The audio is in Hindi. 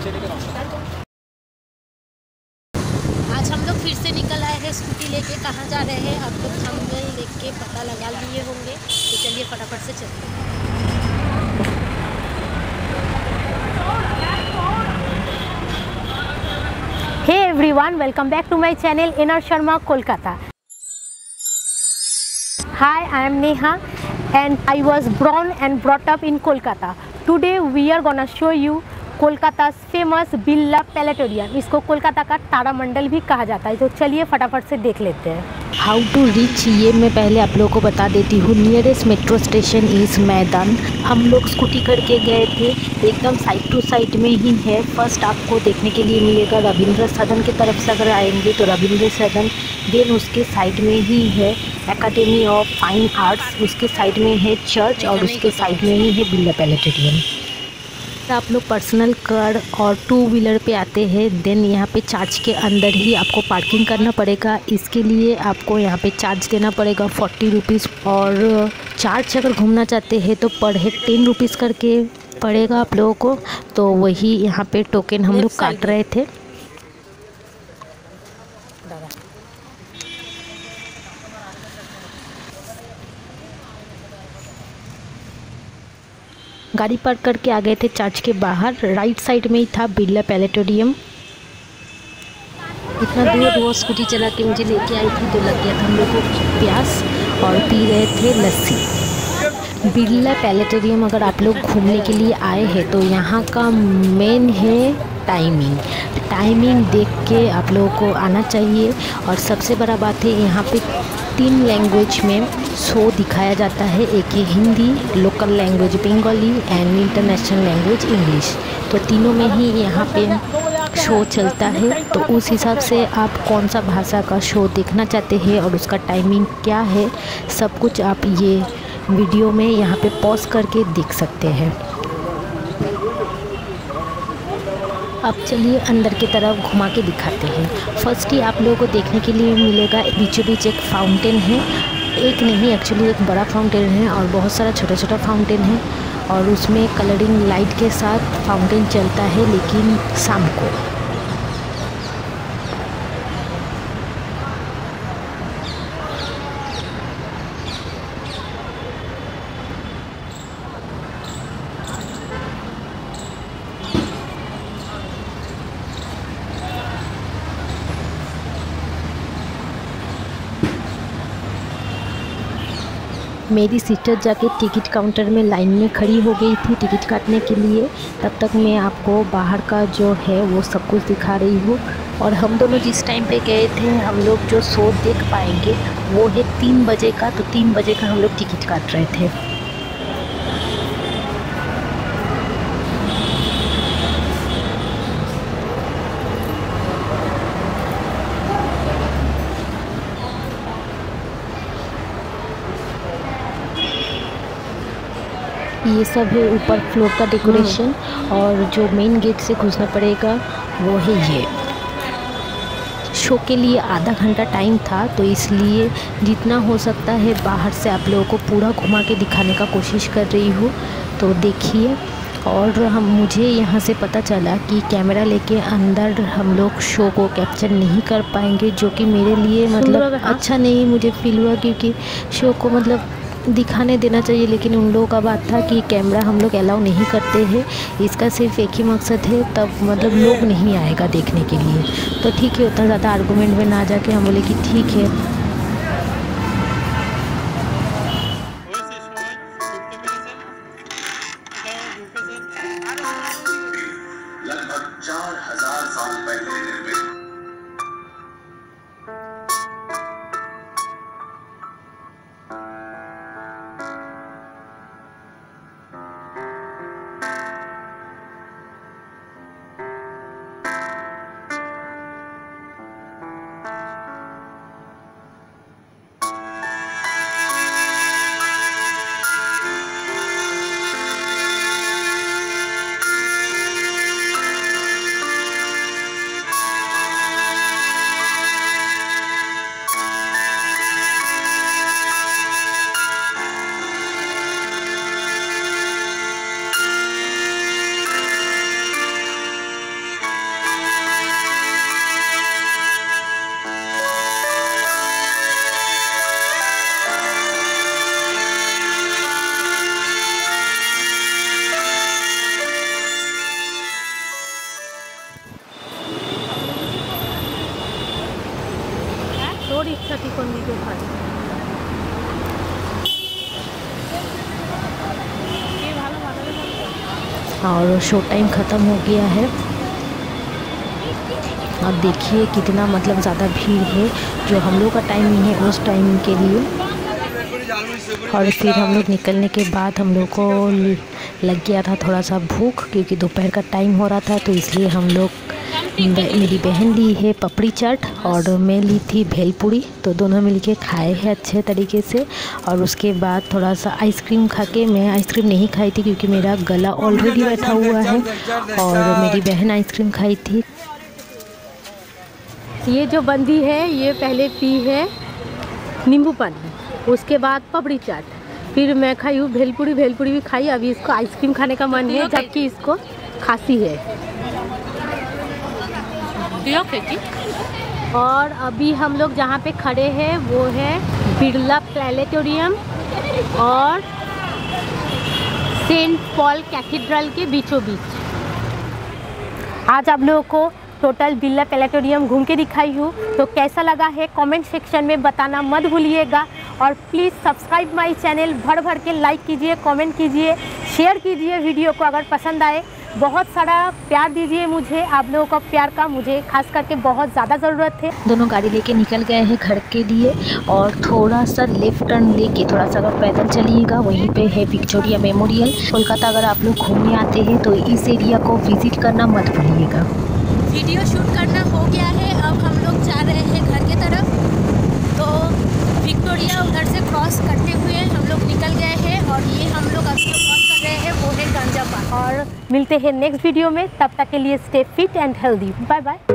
आज हम लोग फिर से निकल आए हैं स्कूटी लेके। कहाँ जा रहे हैं आप लोग थंबनेल देख के पता लगा लिए होंगे, तो चलिए फटाफट से चलते हैं। Hey everyone, welcome back to my channel इनर Sharma Kolkata. Hi, I am Neha and I was born and brought up in Kolkata. Today we are gonna show you Kolkata's famous Birla planetarium. इसको कोलकाता का तारामंडल भी कहा जाता है। तो चलिए फटाफट से देख लेते हैं। हाउ टू रीच, ये मैं पहले आप लोगों को बता देती हूँ। नियरेस्ट मेट्रो स्टेशन इज़ मैदान। हम लोग स्कूटी करके गए थे, एकदम साइड टू साइड में ही है। फर्स्ट आपको देखने के लिए मिलेगा रविंद्र सदन की तरफ से अगर आएंगे तो रविंद्र सदन, देन उसके साइड में ही है एकेडमी ऑफ फाइन आर्ट्स, उसके साइड में है चर्च और उसके साइड में ही है बिरला प्लेनेटोरियम। आप लोग पर्सनल कार और टू व्हीलर पे आते हैं, देन यहाँ पे चर्च के अंदर ही आपको पार्किंग करना पड़ेगा। इसके लिए आपको यहाँ पे चार्ज देना पड़ेगा 40 रुपीज़, और चर्च अगर घूमना चाहते हैं तो पर हेड 10 रुपीज़ करके पड़ेगा आप लोगों को। तो वही यहाँ पे टोकन हम लोग काट रहे थे। गाड़ी पार्क करके आ गए थे चर्च के बाहर। राइट साइड में ही था बिरला प्लेनेटोरियम। इतना दूर वो स्कूटी चला के मुझे लेके आई थी तो लग गया था हम लोग को प्यास, और पी रहे थे लस्सी। बिरला प्लेनेटोरियम अगर आप लोग घूमने के लिए आए हैं तो यहाँ का मेन है टाइमिंग देख के आप लोगों को आना चाहिए। और सबसे बड़ा बात है यहाँ पे 3 लैंग्वेज में शो दिखाया जाता है। एक है Hindi, local language Bengali and international language English. तो तीनों में ही यहाँ पे शो चलता है। तो उस हिसाब से आप कौन सा भाषा का शो देखना चाहते हैं और उसका टाइमिंग क्या है, सब कुछ आप ये वीडियो में यहाँ पे पॉज करके देख सकते हैं। अब चलिए अंदर की तरफ घुमा के दिखाते हैं। फर्स्ट ही आप लोगों को देखने के लिए मिलेगा बीचों बीच एक फाउंटेन है। एक नहीं, एक्चुअली एक बड़ा फाउंटेन है और बहुत सारा छोटा छोटा फाउंटेन है, और उसमें कलरिंग लाइट के साथ फाउंटेन चलता है, लेकिन शाम को। मेरी सिस्टर जाके टिकट काउंटर में लाइन में खड़ी हो गई थी टिकट काटने के लिए। तब तक मैं आपको बाहर का जो है वो सब कुछ दिखा रही हूँ। और हम दोनों जिस टाइम पे गए थे, हम लोग जो शो देख पाएंगे वो है 3 बजे का। तो 3 बजे का हम लोग टिकट काट रहे थे। ये सब है ऊपर फ्लोर का डेकोरेशन, और जो मेन गेट से घुसना पड़ेगा वो है ये। शो के लिए आधा घंटा टाइम था, तो इसलिए जितना हो सकता है बाहर से आप लोगों को पूरा घुमा के दिखाने का कोशिश कर रही हूँ। तो देखिए, और मुझे यहाँ से पता चला कि कैमरा लेके अंदर हम लोग शो को कैप्चर नहीं कर पाएंगे, जो कि मेरे लिए मतलब अच्छा नहीं मुझे फील हुआ, क्योंकि शो को मतलब दिखाने देना चाहिए, लेकिन उन लोगों का बात था कि कैमरा हम लोग अलाउ नहीं करते हैं। इसका सिर्फ एक ही मकसद है, तब मतलब लोग नहीं आएगा देखने के लिए। तो ठीक है, उतना ज़्यादा आर्गूमेंट में ना जाके हम बोले कि ठीक है। लगभग 4000 साल पहले निर्मित সাথী কোন দিকে ভাই और शो टाइम ख़त्म हो गया है। अब देखिए कितना मतलब ज़्यादा भीड़ है, जो हम लोग का टाइमिंग है उस टाइमिंग के लिए। और फिर हम लोग निकलने के बाद हम लोग को लग गया था थोड़ा सा भूख, क्योंकि दोपहर का टाइम हो रहा था, तो इसलिए हम लोग, मेरी बहन ली है पपड़ी चाट और मैं ली थी भेलपुरी, तो दोनों मिलके खाए हैं अच्छे तरीके से। और उसके बाद थोड़ा सा आइसक्रीम खा के, मैं आइसक्रीम नहीं खाई थी क्योंकि मेरा गला ऑलरेडी बैठा हुआ है, और मेरी बहन आइसक्रीम खाई थी। ये जो बंदी है ये पहले पी है नींबू पानी, उसके बाद पपड़ी चाट, फिर मैं खाई हूँ भेलपुरी भी खाई। अभी इसको आइसक्रीम खाने का मन है, जबकि इसको खांसी है। और अभी हम लोग जहाँ पे खड़े हैं वो है बिरला प्लेनेटोरियम और सेंट पॉल कैथेड्रल के बीचों बीच। आज आप लोगों को टोटल बिरला प्लेनेटोरियम घूम के दिखाई हूँ, तो कैसा लगा है कमेंट सेक्शन में बताना मत भूलिएगा। और प्लीज़ सब्सक्राइब माय चैनल, भर के लाइक कीजिए, कमेंट कीजिए, शेयर कीजिए वीडियो को अगर पसंद आए। बहुत सारा प्यार दीजिए मुझे, आप लोगों का प्यार का मुझे खास करके बहुत ज़्यादा ज़रूरत है। दोनों गाड़ी लेके निकल गए हैं घर के लिए, और थोड़ा सा लेफ्ट टर्न लेके थोड़ा सा अगर पैदल चलिएगा, वहीं पे है विक्टोरिया मेमोरियल। कोलकाता अगर आप लोग घूमने आते हैं तो इस एरिया को विज़िट करना मत भूलिएगा। वीडियो शूट करना हो गया है, अब हम लोग जा रहे हैं घर के तरफ। तो विक्टोरिया उधर से क्रॉस करते हुए हम लोग निकल गए हैं, और ये हम लोग अभी जो क्रॉस कर रहे हैं वो है गांजा पार्क। और मिलते हैं नेक्स्ट वीडियो में, तब तक के लिए stay fit and healthy. Bye bye.